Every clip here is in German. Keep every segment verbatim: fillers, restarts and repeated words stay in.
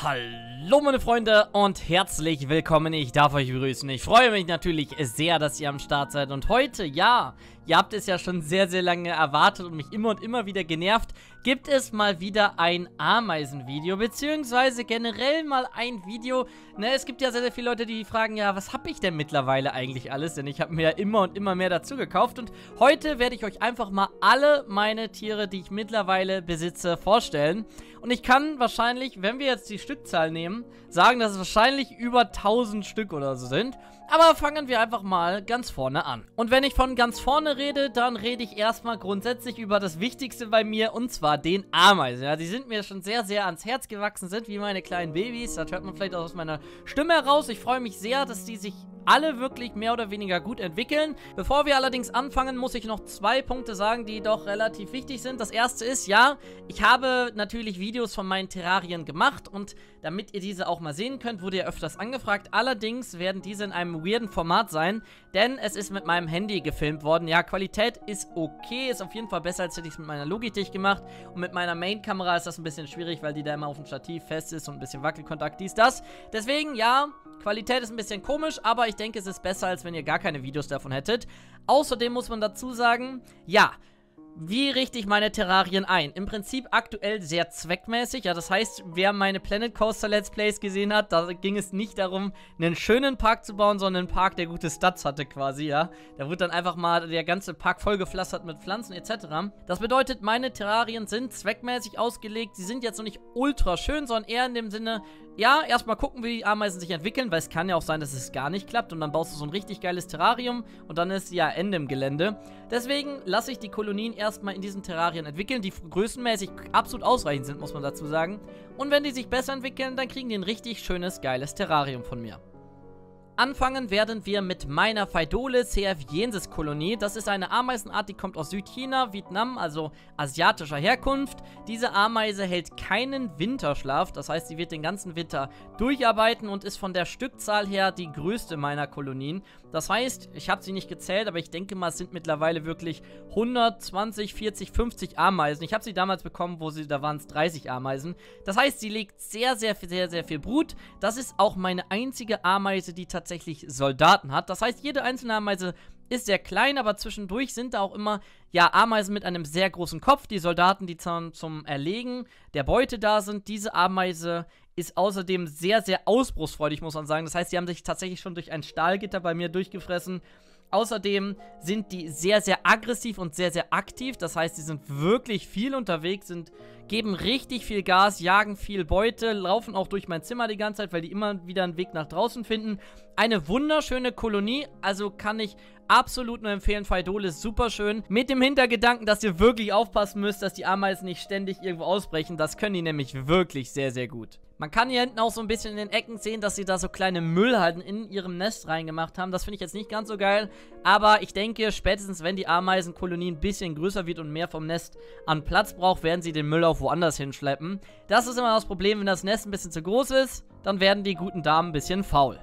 Hallo meine Freunde und herzlich willkommen, ich darf euch begrüßen. Ich freue mich natürlich sehr, dass ihr am Start seid und heute, ja, ihr habt es ja schon sehr, sehr lange erwartet und mich immer und immer wieder genervt, gibt es mal wieder ein Ameisenvideo, beziehungsweise generell mal ein Video. Ne, es gibt ja sehr, sehr viele Leute, die fragen, ja, was habe ich denn mittlerweile eigentlich alles, denn ich habe mir ja immer und immer mehr dazu gekauft und heute werde ich euch einfach mal alle meine Tiere, die ich mittlerweile besitze, vorstellen. Und ich kann wahrscheinlich, wenn wir jetzt die Stückzahl nehmen, sagen, dass es wahrscheinlich über tausend Stück oder so sind. Aber fangen wir einfach mal ganz vorne an. Und wenn ich von ganz vorne rede, dann rede ich erstmal grundsätzlich über das Wichtigste bei mir, und zwar den Ameisen. Ja, die sind mir schon sehr, sehr ans Herz gewachsen, sind wie meine kleinen Babys. Das hört man vielleicht auch aus meiner Stimme heraus. Ich freue mich sehr, dass die sich alle wirklich mehr oder weniger gut entwickeln. Bevor wir allerdings anfangen, muss ich noch zwei Punkte sagen, die doch relativ wichtig sind. Das erste ist, ja, ich habe natürlich Videos von meinen Terrarien gemacht und damit ihr diese auch mal sehen könnt, wurde ja öfters angefragt. Allerdings werden diese in einem weirden Format sein, denn es ist mit meinem Handy gefilmt worden. Ja, Qualität ist okay, ist auf jeden Fall besser, als hätte ich es mit meiner Logitech gemacht. Und mit meiner Main-Kamera ist das ein bisschen schwierig, weil die da immer auf dem Stativ fest ist und ein bisschen Wackelkontakt, dies, das. Deswegen, ja, Qualität ist ein bisschen komisch, aber ich denke, es ist besser, als wenn ihr gar keine Videos davon hättet. Außerdem muss man dazu sagen, ja, wie richte ich meine Terrarien ein? Im Prinzip aktuell sehr zweckmäßig. Ja, das heißt, wer meine Planet Coaster Let's Plays gesehen hat, da ging es nicht darum, einen schönen Park zu bauen, sondern einen Park, der gute Stats hatte quasi, ja. Da wurde dann einfach mal der ganze Park vollgepflastert mit Pflanzen et cetera. Das bedeutet, meine Terrarien sind zweckmäßig ausgelegt. Sie sind jetzt noch nicht ultra schön, sondern eher in dem Sinne, ja, erstmal gucken, wie die Ameisen sich entwickeln, weil es kann ja auch sein, dass es gar nicht klappt und dann baust du so ein richtig geiles Terrarium und dann ist ja Ende im Gelände. Deswegen lasse ich die Kolonien erstmal in diesen Terrarien entwickeln, die größenmäßig absolut ausreichend sind, muss man dazu sagen. Und wenn die sich besser entwickeln, dann kriegen die ein richtig schönes, geiles Terrarium von mir. Anfangen werden wir mit meiner Phaidole C F Jensis Kolonie. Das ist eine Ameisenart, die kommt aus Südchina, Vietnam, also asiatischer Herkunft. Diese Ameise hält keinen Winterschlaf, das heißt, sie wird den ganzen Winter durcharbeiten und ist von der Stückzahl her die größte meiner Kolonien. Das heißt, ich habe sie nicht gezählt, aber ich denke mal, es sind mittlerweile wirklich hundertzwanzig, vierzig, fünfzig Ameisen. Ich habe sie damals bekommen, wo sie, da waren es dreißig Ameisen. Das heißt, sie legt sehr, sehr, sehr, sehr viel Brut. Das ist auch meine einzige Ameise, die tatsächlich tatsächlich Soldaten hat. Das heißt, jede einzelne Ameise ist sehr klein, aber zwischendurch sind da auch immer, ja, Ameisen mit einem sehr großen Kopf. Die Soldaten, die zum, zum Erlegen der Beute da sind. Diese Ameise ist außerdem sehr, sehr ausbruchsfreudig, muss man sagen. Das heißt, sie haben sich tatsächlich schon durch ein Stahlgitter bei mir durchgefressen. Außerdem sind die sehr, sehr aggressiv und sehr, sehr aktiv. Das heißt, sie sind wirklich viel unterwegs, sind, geben richtig viel Gas, jagen viel Beute, laufen auch durch mein Zimmer die ganze Zeit, weil die immer wieder einen Weg nach draußen finden. Eine wunderschöne Kolonie, also kann ich absolut nur empfehlen. Phaidole ist super schön. Mit dem Hintergedanken, dass ihr wirklich aufpassen müsst, dass die Ameisen nicht ständig irgendwo ausbrechen. Das können die nämlich wirklich sehr, sehr gut. Man kann hier hinten auch so ein bisschen in den Ecken sehen, dass sie da so kleine Müllhalden in ihrem Nest reingemacht haben. Das finde ich jetzt nicht ganz so geil. Aber ich denke, spätestens wenn die Ameisenkolonie ein bisschen größer wird und mehr vom Nest an Platz braucht, werden sie den Müll auch woanders hinschleppen. Das ist immer das Problem, wenn das Nest ein bisschen zu groß ist, dann werden die guten Damen ein bisschen faul.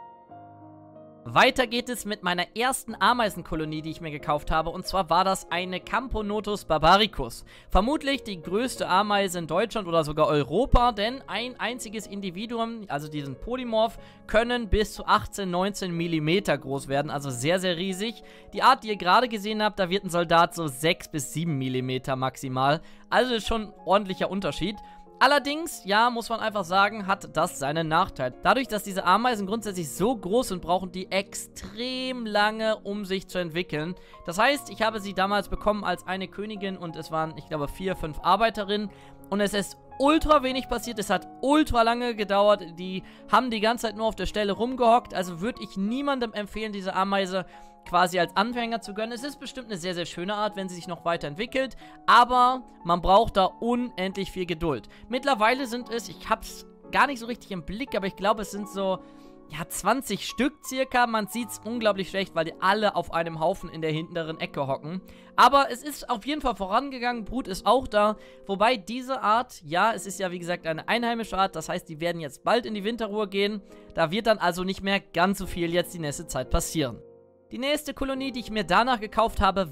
Weiter geht es mit meiner ersten Ameisenkolonie, die ich mir gekauft habe, und zwar war das eine Camponotus barbaricus. Vermutlich die größte Ameise in Deutschland oder sogar Europa, denn ein einziges Individuum, also diesen Polymorph, können bis zu achtzehn, neunzehn Millimeter groß werden, also sehr, sehr riesig. Die Art, die ihr gerade gesehen habt, da wird ein Soldat so sechs bis sieben Millimeter maximal, also ist schon ein ordentlicher Unterschied. Allerdings, ja, muss man einfach sagen, hat das seinen Nachteil. Dadurch, dass diese Ameisen grundsätzlich so groß sind, brauchen die extrem lange, um sich zu entwickeln. Das heißt, ich habe sie damals bekommen als eine Königin und es waren, ich glaube, vier, fünf Arbeiterinnen. Und es ist ultra wenig passiert, es hat ultra lange gedauert, die haben die ganze Zeit nur auf der Stelle rumgehockt. Also würde ich niemandem empfehlen, diese Ameise quasi als Anfänger zu gönnen. Es ist bestimmt eine sehr, sehr schöne Art, wenn sie sich noch weiterentwickelt, aber man braucht da unendlich viel Geduld. Mittlerweile sind es, ich habe es gar nicht so richtig im Blick, aber ich glaube, es sind so, ja, zwanzig Stück circa. Man sieht es unglaublich schlecht, weil die alle auf einem Haufen in der hinteren Ecke hocken. Aber es ist auf jeden Fall vorangegangen, Brut ist auch da. Wobei diese Art, ja, es ist ja wie gesagt eine einheimische Art, das heißt, die werden jetzt bald in die Winterruhe gehen. Da wird dann also nicht mehr ganz so viel jetzt die nächste Zeit passieren. Die nächste Kolonie, die ich mir danach gekauft habe, war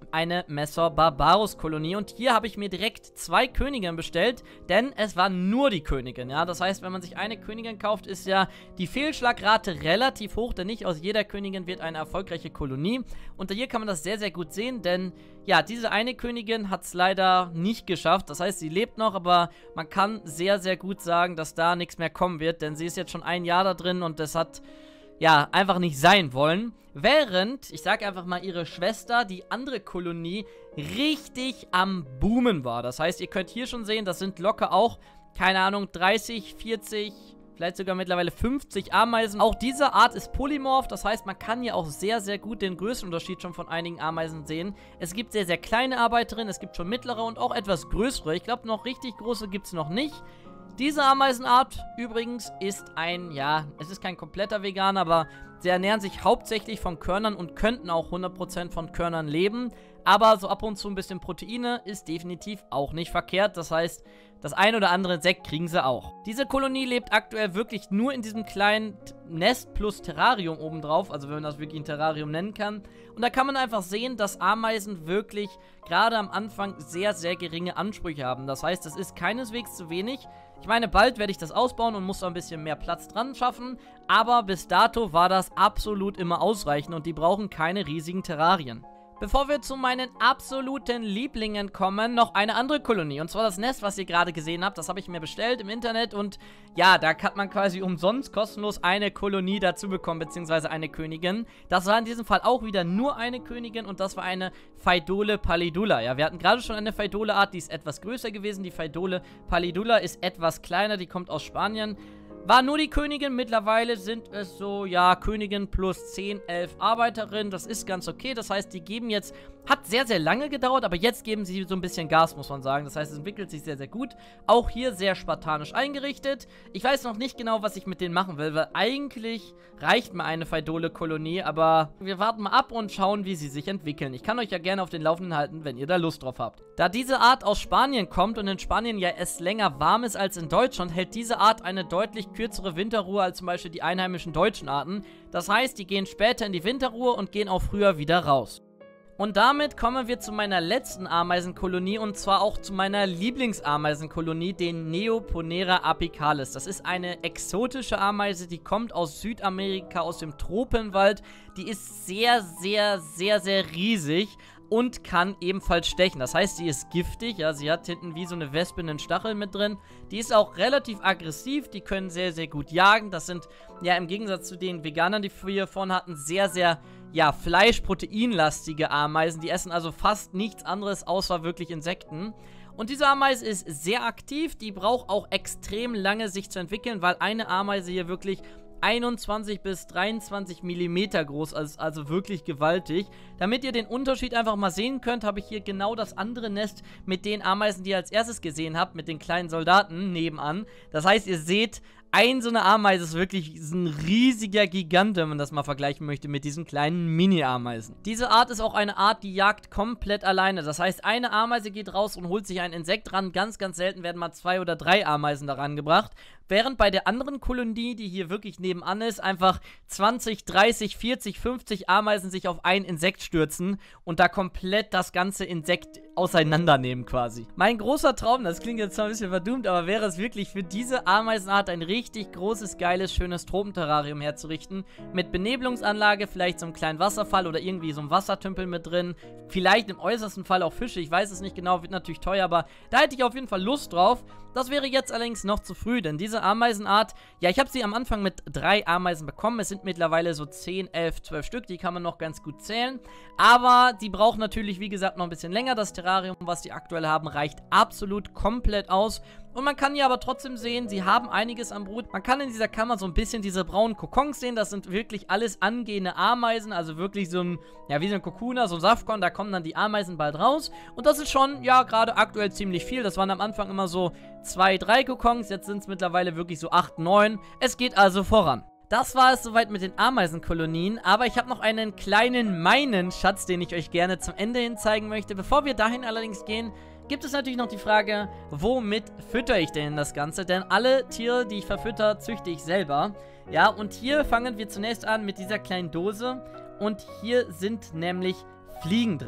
eine Messer Barbarus Kolonie. Und hier habe ich mir direkt zwei Königinnen bestellt, denn es war nur die Königin, ja. Das heißt, wenn man sich eine Königin kauft, ist ja die Fehlschlagrate relativ hoch, denn nicht aus jeder Königin wird eine erfolgreiche Kolonie. Und hier kann man das sehr, sehr gut sehen, denn ja, diese eine Königin hat es leider nicht geschafft. Das heißt, sie lebt noch, aber man kann sehr, sehr gut sagen, dass da nichts mehr kommen wird, denn sie ist jetzt schon ein Jahr da drin und das hat, ja, einfach nicht sein wollen. Während, ich sage einfach mal, ihre Schwester, die andere Kolonie, richtig am Boomen war. Das heißt, ihr könnt hier schon sehen, das sind locker auch, keine Ahnung, dreißig, vierzig... vielleicht sogar mittlerweile fünfzig Ameisen. Auch diese Art ist polymorph, das heißt, man kann hier auch sehr, sehr gut den Größenunterschied schon von einigen Ameisen sehen. Es gibt sehr, sehr kleine Arbeiterinnen, es gibt schon mittlere und auch etwas größere. Ich glaube, noch richtig große gibt es noch nicht. Diese Ameisenart übrigens ist ein, ja, es ist kein kompletter Veganer, aber sie ernähren sich hauptsächlich von Körnern und könnten auch hundert Prozent von Körnern leben. Aber so ab und zu ein bisschen Proteine ist definitiv auch nicht verkehrt. Das heißt, das ein oder andere Insekt kriegen sie auch. Diese Kolonie lebt aktuell wirklich nur in diesem kleinen Nest plus Terrarium obendrauf. Also wenn man das wirklich ein Terrarium nennen kann. Und da kann man einfach sehen, dass Ameisen wirklich gerade am Anfang sehr, sehr geringe Ansprüche haben. Das heißt, es ist keineswegs zu wenig. Ich meine, bald werde ich das ausbauen und muss da ein bisschen mehr Platz dran schaffen. Aber bis dato war das absolut immer ausreichend und die brauchen keine riesigen Terrarien. Bevor wir zu meinen absoluten Lieblingen kommen, noch eine andere Kolonie. Und zwar das Nest, was ihr gerade gesehen habt. Das habe ich mir bestellt im Internet. Und ja, da hat man quasi umsonst kostenlos eine Kolonie dazu bekommen, beziehungsweise eine Königin. Das war in diesem Fall auch wieder nur eine Königin und das war eine Phaidole pallidula. Ja, wir hatten gerade schon eine Phaidole-Art, die ist etwas größer gewesen. Die Phaidole pallidula ist etwas kleiner, die kommt aus Spanien. War nur die Königin, mittlerweile sind es so, ja, Königin plus zehn, elf Arbeiterinnen, das ist ganz okay, das heißt, die geben jetzt, hat sehr, sehr lange gedauert, aber jetzt geben sie so ein bisschen Gas, muss man sagen, das heißt, es entwickelt sich sehr, sehr gut, auch hier sehr spartanisch eingerichtet, ich weiß noch nicht genau, was ich mit denen machen will, weil eigentlich reicht mir eine Phaidole-Kolonie, aber wir warten mal ab und schauen, wie sie sich entwickeln. Ich kann euch ja gerne auf den Laufenden halten, wenn ihr da Lust drauf habt. Da diese Art aus Spanien kommt und in Spanien ja es länger warm ist als in Deutschland, hält diese Art eine deutlich kürzere Winterruhe als zum Beispiel die einheimischen deutschen Arten. Das heißt, die gehen später in die Winterruhe und gehen auch früher wieder raus. Und damit kommen wir zu meiner letzten Ameisenkolonie und zwar auch zu meiner Lieblingsameisenkolonie, den Neoponera apicalis. Das ist eine exotische Ameise, die kommt aus Südamerika, aus dem Tropenwald. Die ist sehr, sehr, sehr, sehr riesig und kann ebenfalls stechen. Das heißt, sie ist giftig, ja, sie hat hinten wie so eine Wespe einen Stachel mit drin. Die ist auch relativ aggressiv, die können sehr, sehr gut jagen. Das sind, ja, im Gegensatz zu den Veganern, die wir vorhin hatten, sehr, sehr, ja, Fleisch-Proteinlastige Ameisen. Die essen also fast nichts anderes, außer wirklich Insekten. Und diese Ameise ist sehr aktiv, die braucht auch extrem lange sich zu entwickeln, weil eine Ameise hier wirklich einundzwanzig bis dreiundzwanzig Millimeter groß, also, also wirklich gewaltig. Damit ihr den Unterschied einfach mal sehen könnt, habe ich hier genau das andere Nest mit den Ameisen, die ihr als erstes gesehen habt, mit den kleinen Soldaten nebenan. Das heißt, ihr seht, ein so eine Ameise ist wirklich ein riesiger Gigant, wenn man das mal vergleichen möchte mit diesen kleinen Mini-Ameisen. Diese Art ist auch eine Art, die jagt komplett alleine. Das heißt, eine Ameise geht raus und holt sich ein Insekt ran. Ganz, ganz selten werden mal zwei oder drei Ameisen daran gebracht. Während bei der anderen Kolonie, die hier wirklich nebenan ist, einfach zwanzig, dreißig, vierzig, fünfzig Ameisen sich auf ein Insekt stürzen und da komplett das ganze Insekt auseinandernehmen quasi. Mein großer Traum, das klingt jetzt zwar ein bisschen verdummt, aber wäre es wirklich für diese Ameisenart ein richtig großes, geiles, schönes Tropenterrarium herzurichten. Mit Benebelungsanlage, vielleicht so einem kleinen Wasserfall oder irgendwie so einem Wassertümpel mit drin. Vielleicht im äußersten Fall auch Fische, ich weiß es nicht genau, wird natürlich teuer, aber da hätte ich auf jeden Fall Lust drauf. Das wäre jetzt allerdings noch zu früh, denn diese Ameisenart, ja, ich habe sie am Anfang mit drei Ameisen bekommen. Es sind mittlerweile so zehn, elf, zwölf Stück, die kann man noch ganz gut zählen. Aber die brauchen natürlich, wie gesagt, noch ein bisschen länger. Das Terrarium, was die aktuell haben, reicht absolut komplett aus. Und man kann hier aber trotzdem sehen, sie haben einiges am Brut. Man kann in dieser Kammer so ein bisschen diese braunen Kokons sehen. Das sind wirklich alles angehende Ameisen. Also wirklich so ein, ja, wie so ein Kokuna, so ein Saftkorn. Da kommen dann die Ameisen bald raus. Und das ist schon, ja, gerade aktuell ziemlich viel. Das waren am Anfang immer so zwei, drei Kokons. Jetzt sind es mittlerweile wirklich so acht, neun. Es geht also voran. Das war es soweit mit den Ameisenkolonien, aber ich habe noch einen kleinen Meinen-Schatz, den ich euch gerne zum Ende hin zeigen möchte. Bevor wir dahin allerdings gehen, gibt es natürlich noch die Frage, womit fütter ich denn das Ganze? Denn alle Tiere, die ich verfütter, züchte ich selber. Ja, und hier fangen wir zunächst an mit dieser kleinen Dose und hier sind nämlich Fliegen drin.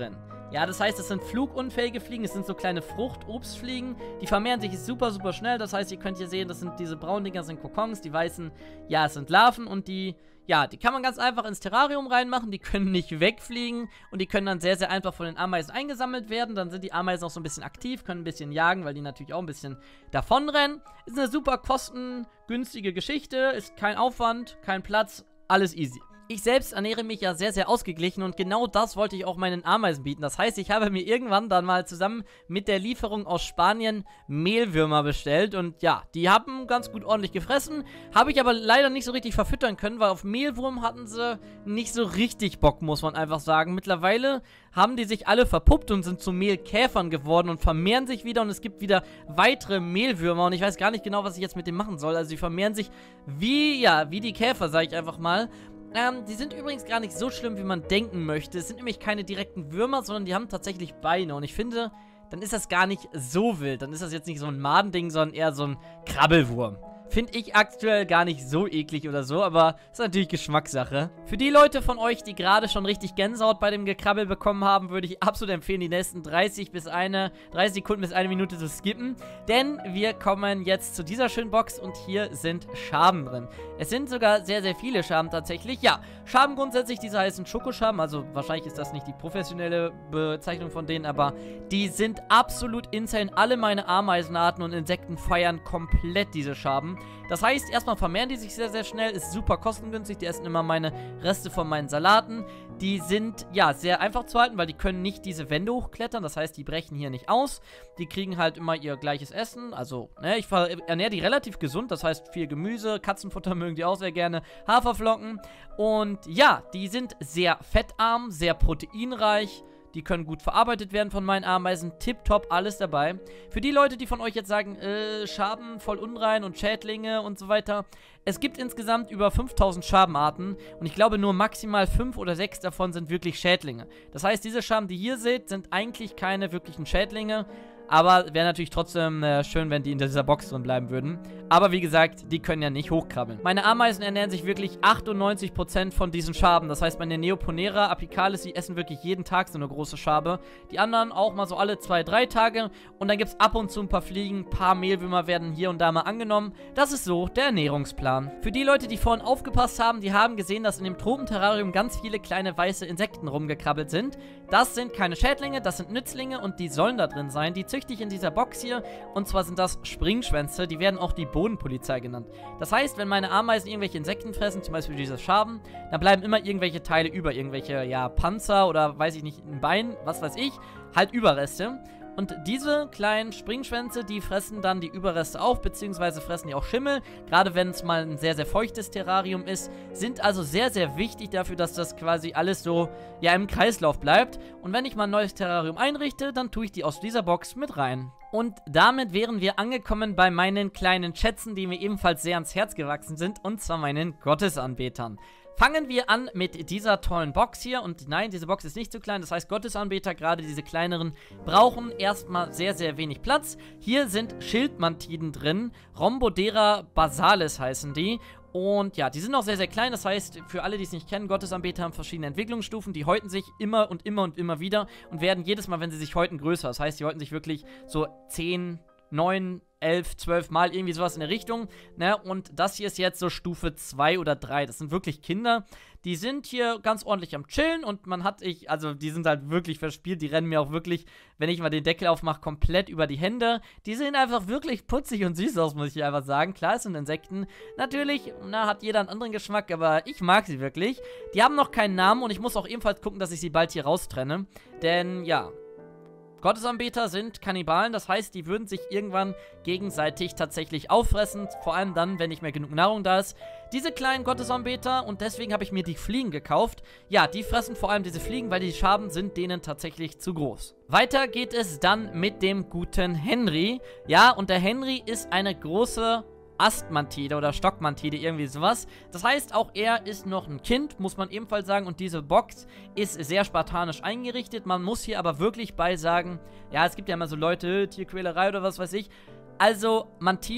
Ja, das heißt, es sind flugunfähige Fliegen, es sind so kleine Frucht-Obstfliegen, die vermehren sich super, super schnell, das heißt, ihr könnt hier sehen, das sind diese braunen Dinger, sind Kokons, die weißen, ja, es sind Larven und die, ja, die kann man ganz einfach ins Terrarium reinmachen, die können nicht wegfliegen und die können dann sehr, sehr einfach von den Ameisen eingesammelt werden, dann sind die Ameisen auch so ein bisschen aktiv, können ein bisschen jagen, weil die natürlich auch ein bisschen davonrennen. Ist eine super kostengünstige Geschichte, ist kein Aufwand, kein Platz, alles easy. Ich selbst ernähre mich ja sehr, sehr ausgeglichen und genau das wollte ich auch meinen Ameisen bieten. Das heißt, ich habe mir irgendwann dann mal zusammen mit der Lieferung aus Spanien Mehlwürmer bestellt und ja, die haben ganz gut ordentlich gefressen, habe ich aber leider nicht so richtig verfüttern können, weil auf Mehlwurm hatten sie nicht so richtig Bock, muss man einfach sagen. Mittlerweile haben die sich alle verpuppt und sind zu Mehlkäfern geworden und vermehren sich wieder und es gibt wieder weitere Mehlwürmer und ich weiß gar nicht genau, was ich jetzt mit dem machen soll. Also die vermehren sich wie, ja, wie die Käfer, sage ich einfach mal. Ähm, die sind übrigens gar nicht so schlimm, wie man denken möchte. Es sind nämlich keine direkten Würmer, sondern die haben tatsächlich Beine. Und ich finde, dann ist das gar nicht so wild. Dann ist das jetzt nicht so ein Madending, sondern eher so ein Krabbelwurm. Finde ich aktuell gar nicht so eklig oder so, aber ist natürlich Geschmackssache. Für die Leute von euch, die gerade schon richtig Gänsehaut bei dem Gekrabbel bekommen haben, würde ich absolut empfehlen, die nächsten dreißig bis eine, dreißig Sekunden bis eine Minute zu skippen. Denn wir kommen jetzt zu dieser schönen Box und hier sind Schaben drin. Es sind sogar sehr, sehr viele Schaben tatsächlich. Ja, Schaben grundsätzlich, diese heißen Schokoschaben, also wahrscheinlich ist das nicht die professionelle Bezeichnung von denen, aber die sind absolut insane. Alle meine Ameisenarten und Insekten feiern komplett diese Schaben. Das heißt, erstmal vermehren die sich sehr, sehr schnell, ist super kostengünstig, die essen immer meine Reste von meinen Salaten. Die sind, ja, sehr einfach zu halten, weil die können nicht diese Wände hochklettern, das heißt, die brechen hier nicht aus. Die kriegen halt immer ihr gleiches Essen, also, ne, ich ernähre die relativ gesund, das heißt, viel Gemüse, Katzenfutter mögen die auch sehr gerne, Haferflocken. Und ja, die sind sehr fettarm, sehr proteinreich. Die können gut verarbeitet werden von meinen Ameisen. Tipptopp, alles dabei. Für die Leute, die von euch jetzt sagen, äh, Schaben voll unrein und Schädlinge und so weiter. Es gibt insgesamt über fünftausend Schabenarten und ich glaube nur maximal fünf oder sechs davon sind wirklich Schädlinge. Das heißt, diese Schaben, die ihr seht, sind eigentlich keine wirklichen Schädlinge. Aber wäre natürlich trotzdem äh, schön, wenn die in dieser Box drin bleiben würden. Aber wie gesagt, die können ja nicht hochkrabbeln. Meine Ameisen ernähren sich wirklich achtundneunzig Prozent von diesen Schaben. Das heißt, meine Neoponera apicalis, die essen wirklich jeden Tag so eine große Schabe. Die anderen auch mal so alle zwei, drei Tage. Und dann gibt es ab und zu ein paar Fliegen, ein paar Mehlwürmer werden hier und da mal angenommen. Das ist so der Ernährungsplan. Für die Leute, die vorhin aufgepasst haben, die haben gesehen, dass in dem Tropenterrarium ganz viele kleine weiße Insekten rumgekrabbelt sind. Das sind keine Schädlinge, das sind Nützlinge und die sollen da drin sein. Die züchte ich in dieser Box hier und zwar sind das Springschwänze, die werden auch die Bodenpolizei genannt. Das heißt, wenn meine Ameisen irgendwelche Insekten fressen, zum Beispiel diese Schaben, dann bleiben immer irgendwelche Teile über, irgendwelche, ja, Panzer oder weiß ich nicht, ein Bein, was weiß ich, halt Überreste. Und diese kleinen Springschwänze, die fressen dann die Überreste auf, beziehungsweise fressen die auch Schimmel, gerade wenn es mal ein sehr, sehr feuchtes Terrarium ist, sind also sehr, sehr wichtig dafür, dass das quasi alles so, ja, im Kreislauf bleibt. Und wenn ich mal ein neues Terrarium einrichte, dann tue ich die aus dieser Box mit rein. Und damit wären wir angekommen bei meinen kleinen Schätzen, die mir ebenfalls sehr ans Herz gewachsen sind, und zwar meinen Gottesanbetern. Fangen wir an mit dieser tollen Box hier. Und nein, diese Box ist nicht zu klein. Das heißt, Gottesanbeter, gerade diese kleineren, brauchen erstmal sehr, sehr wenig Platz. Hier sind Schildmantiden drin. Rhombodera basalis heißen die. Und ja, die sind auch sehr, sehr klein. Das heißt, für alle, die es nicht kennen, Gottesanbeter haben verschiedene Entwicklungsstufen. Die häuten sich immer und immer und immer wieder und werden jedes Mal, wenn sie sich häuten, größer. Das heißt, die häuten sich wirklich so zehn, neun, elf, zwölf Mal, irgendwie sowas in der Richtung, ne, und das hier ist jetzt so Stufe zwei oder drei, das sind wirklich Kinder, die sind hier ganz ordentlich am Chillen und man hat, ich, also die sind halt wirklich verspielt, die rennen mir auch wirklich, wenn ich mal den Deckel aufmache, komplett über die Hände, die sehen einfach wirklich putzig und süß aus, muss ich einfach sagen. Klar, es sind Insekten, natürlich, na, hat jeder einen anderen Geschmack, aber ich mag sie wirklich. Die haben noch keinen Namen und ich muss auch ebenfalls gucken, dass ich sie bald hier raustrenne, denn, ja, Gottesanbeter sind Kannibalen, das heißt, die würden sich irgendwann gegenseitig tatsächlich auffressen, vor allem dann, wenn nicht mehr genug Nahrung da ist. Diese kleinen Gottesanbeter, und deswegen habe ich mir die Fliegen gekauft, ja, die fressen vor allem diese Fliegen, weil die Schaben sind denen tatsächlich zu groß. Weiter geht es dann mit dem guten Henry, ja, und der Henry ist eine große Astmantide oder Stockmantide, irgendwie sowas. Das heißt, auch er ist noch ein Kind, muss man ebenfalls sagen. Und diese Box ist sehr spartanisch eingerichtet. Man muss hier aber wirklich bei sagen, ja, es gibt ja immer so Leute, Tierquälerei oder was weiß ich. Also, Mantiden,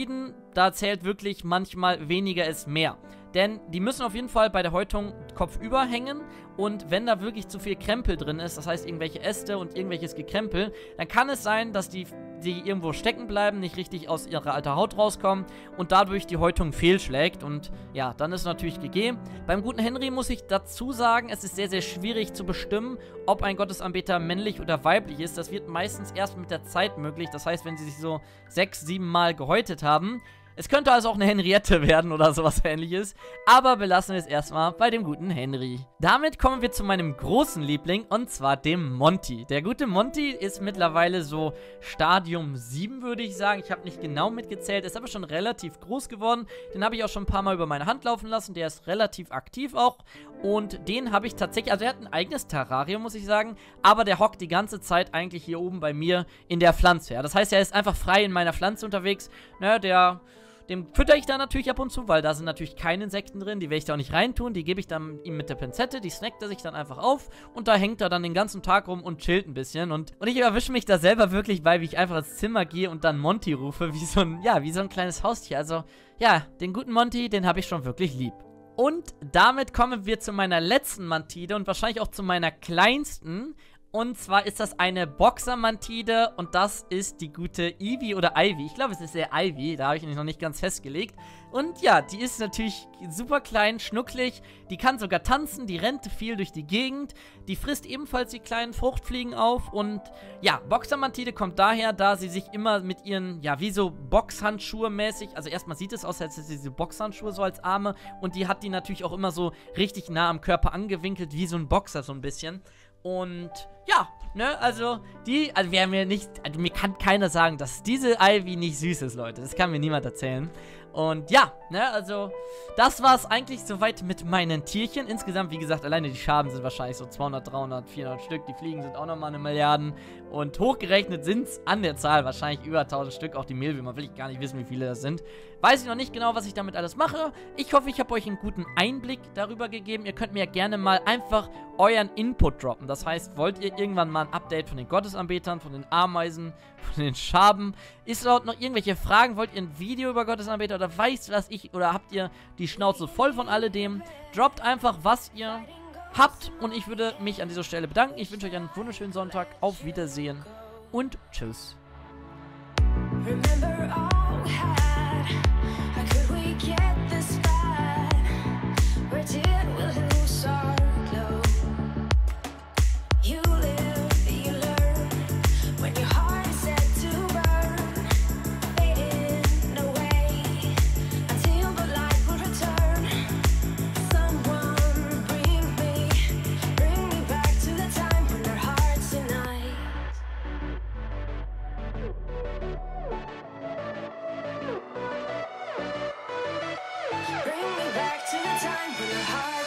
da zählt wirklich manchmal weniger ist mehr. Denn die müssen auf jeden Fall bei der Häutung kopfüber hängen und wenn da wirklich zu viel Krempel drin ist, das heißt irgendwelche Äste und irgendwelches Gekrempel, dann kann es sein, dass die, die irgendwo stecken bleiben, nicht richtig aus ihrer alten Haut rauskommen und dadurch die Häutung fehlschlägt und ja, dann ist natürlich G G. Beim guten Henry muss ich dazu sagen, es ist sehr, sehr schwierig zu bestimmen, ob ein Gottesanbeter männlich oder weiblich ist. Das wird meistens erst mit der Zeit möglich, das heißt, wenn sie sich so sechs, sieben Mal gehäutet haben. Es könnte also auch eine Henriette werden oder sowas Ähnliches, aber belassen wir es erstmal bei dem guten Henry. Damit kommen wir zu meinem großen Liebling und zwar dem Monty. Der gute Monty ist mittlerweile so Stadium sieben, würde ich sagen. Ich habe nicht genau mitgezählt, ist aber schon relativ groß geworden. Den habe ich auch schon ein paar Mal über meine Hand laufen lassen, der ist relativ aktiv auch und den habe ich tatsächlich, also er hat ein eigenes Terrarium, muss ich sagen, aber der hockt die ganze Zeit eigentlich hier oben bei mir in der Pflanze. Ja. Das heißt, er ist einfach frei in meiner Pflanze unterwegs, ne, der... Dem fütter ich dann natürlich ab und zu, weil da sind natürlich keine Insekten drin, die werde ich da auch nicht reintun, die gebe ich dann ihm mit der Pinzette, die snackt er sich dann einfach auf und da hängt er dann den ganzen Tag rum und chillt ein bisschen und, und ich erwische mich da selber wirklich bei, wie ich einfach ins Zimmer gehe und dann Monty rufe, wie so ein, ja, wie so ein kleines Haustier, also, ja, den guten Monty, den habe ich schon wirklich lieb. Und damit kommen wir zu meiner letzten Mantide und wahrscheinlich auch zu meiner kleinsten. Und zwar ist das eine Boxermantide und das ist die gute Ivy oder Ivy. Ich glaube, es ist eher Ivy, da habe ich mich noch nicht ganz festgelegt. Und ja, die ist natürlich super klein, schnucklig, die kann sogar tanzen, die rennt viel durch die Gegend, die frisst ebenfalls die kleinen Fruchtfliegen auf und ja, Boxermantide kommt daher, da sie sich immer mit ihren, ja, wie so Boxhandschuhe mäßig, also erstmal sieht es aus, als hätte sie diese Boxhandschuhe so als Arme und die hat die natürlich auch immer so richtig nah am Körper angewinkelt, wie so ein Boxer so ein bisschen. Und ja, ne, also die, also wir haben ja nicht, also mir kann keiner sagen, dass diese Ivy nicht süß ist, Leute. Das kann mir niemand erzählen. Und ja, ne, also das war es eigentlich soweit mit meinen Tierchen. Insgesamt, wie gesagt, alleine die Schaben sind wahrscheinlich so zweihundert, dreihundert, vierhundert Stück. Die Fliegen sind auch nochmal eine Milliarde. Und hochgerechnet sind es an der Zahl wahrscheinlich über tausend Stück. Auch die Mehlwürmer will ich gar nicht wissen, wie viele das sind. Weiß ich noch nicht genau, was ich damit alles mache. Ich hoffe, ich habe euch einen guten Einblick darüber gegeben. Ihr könnt mir ja gerne mal einfach euren Input droppen. Das heißt, wollt ihr irgendwann mal ein Update von den Gottesanbetern, von den Ameisen, von den Schaben? Ist dort noch irgendwelche Fragen? Wollt ihr ein Video über Gottesanbeter oder weißt was ich? Oder habt ihr die Schnauze voll von alledem? Droppt einfach, was ihr habt. Und ich würde mich an dieser Stelle bedanken. Ich wünsche euch einen wunderschönen Sonntag. Auf Wiedersehen und tschüss. Remember all we had. How could we get this bad? Where did we lose our glow? You live, you learn. When your heart is set to burn, fading away until the light will return. Someone bring me, bring me back to the time when our hearts unite. Bring me back to the time when our hearts